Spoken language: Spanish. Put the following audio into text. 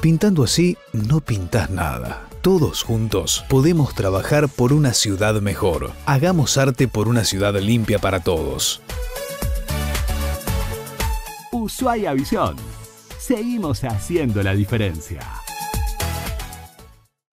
Pintando así, no pintás nada. Todos juntos podemos trabajar por una ciudad mejor. Hagamos arte por una ciudad limpia para todos. Ushuaia Visión. Seguimos haciendo la diferencia.